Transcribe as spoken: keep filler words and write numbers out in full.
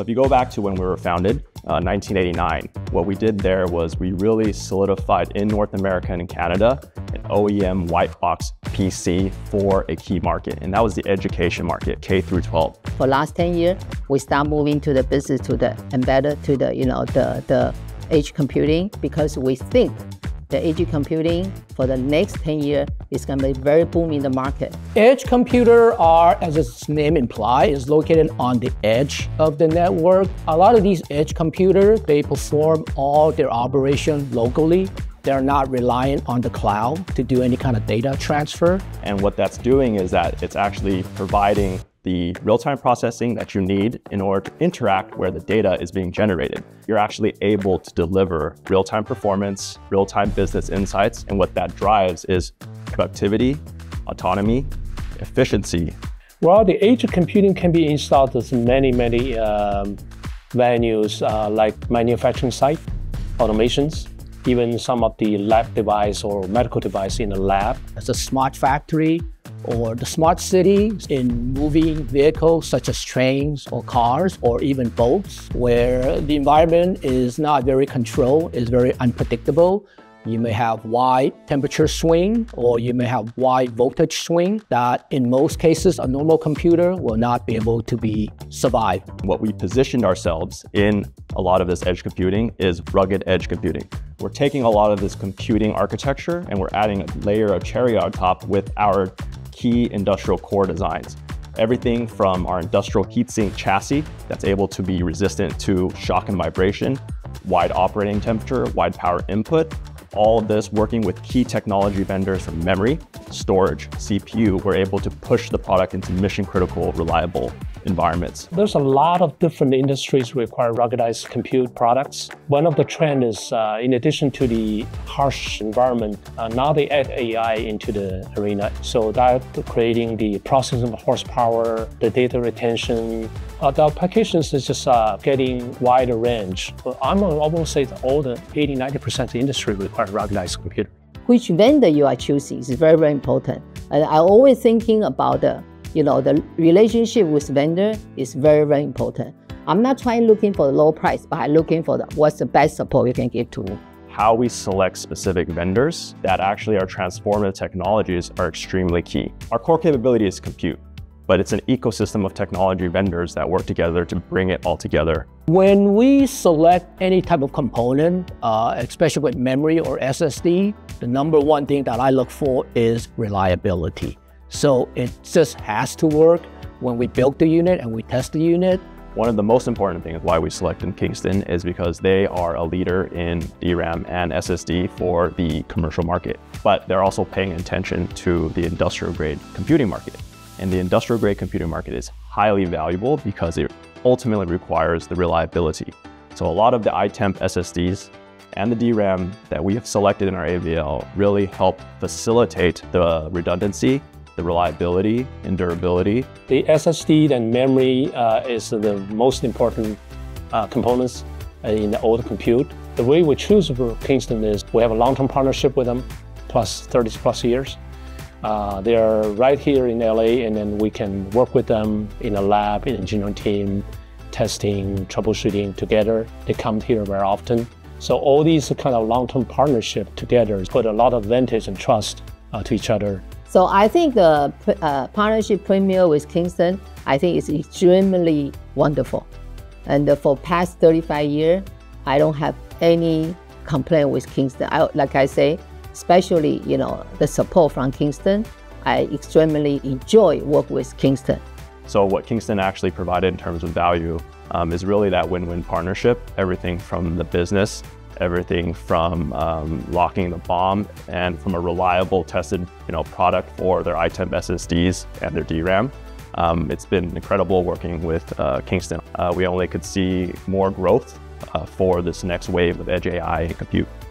if you go back to when we were founded, uh, nineteen eighty-nine, what we did there was we really solidified in North America and in Canada an O E M white box P C for a key market, and that was the education market, K through twelve. For last ten years, we start moving to the business, to the embedded, to the you know the the edge computing, because we think the edge computing for the next ten years is going to be very boom in the market. Edge computer are, as its name implies, is located on the edge of the network. A lot of these edge computers, they perform all their operation locally. They're not reliant on the cloud to do any kind of data transfer. And what that's doing is that it's actually providing the real-time processing that you need in order to interact where the data is being generated. You're actually able to deliver real-time performance, real-time business insights, and what that drives is productivity, autonomy, efficiency. Well, the edge computing can be installed at many, many um, venues uh, like manufacturing site, automations, even some of the lab device or medical device in the lab. As a smart factory, or the smart city in moving vehicles such as trains or cars or even boats, where the environment is not very controlled, is very unpredictable. You may have wide temperature swing, or you may have wide voltage swing that in most cases a normal computer will not be able to be survive. What we positioned ourselves in a lot of this edge computing is rugged edge computing. We're taking a lot of this computing architecture and we're adding a layer of cherry on top with our key industrial core designs. Everything from our industrial heatsink chassis that's able to be resistant to shock and vibration, wide operating temperature, wide power input, all of this working with key technology vendors from memory, storage, C P U, we're able to push the product into mission critical, reliable environments. There's a lot of different industries require ruggedized compute products. One of the trends is, uh, in addition to the harsh environment, uh, now they add A I into the arena. So that creating the processing horsepower, the data retention, uh, the applications is just uh, getting wider range. But I'm almost say that all the eighty, ninety percent of the industry require ruggedized computer. Which vendor you are choosing is very, very important. And I'm always thinking about the You know, the relationship with vendor is very, very important. I'm not trying looking for the low price, but I'm looking for the, what's the best support you can give to me. How we select specific vendors that actually are transformative technologies are extremely key. Our core capability is compute, but it's an ecosystem of technology vendors that work together to bring it all together. When we select any type of component, uh, especially with memory or S S D, the number one thing that I look for is reliability. So it just has to work when we build the unit and we test the unit. One of the most important things why we selected Kingston is because they are a leader in D RAM and S S D for the commercial market, but they're also paying attention to the industrial grade computing market. And the industrial grade computing market is highly valuable because it ultimately requires the reliability. So a lot of the I temp S S Ds and the D RAM that we have selected in our A V L really help facilitate the redundancy, the reliability and durability. The S S D and memory uh, is the most important uh, components in the old compute. The way we choose for Kingston is we have a long-term partnership with them, plus thirty plus years. Uh, they are right here in L A, and then we can work with them in a lab, in engineering team, testing, troubleshooting together. They come here very often. So all these kind of long-term partnership together put a lot of advantage and trust uh, to each other. So I think the uh, partnership Premio with Kingston, I think is extremely wonderful. And uh, for past thirty-five years, I don't have any complaint with Kingston. I, like I say, especially you know the support from Kingston, I extremely enjoy work with Kingston. So what Kingston actually provided in terms of value um, is really that win-win partnership, everything from the business, everything from um, locking the BOM, and from a reliable tested you know, product for their I temp S S Ds and their D RAM. Um, it's been incredible working with uh, Kingston. Uh, we only could see more growth uh, for this next wave of edge A I and compute.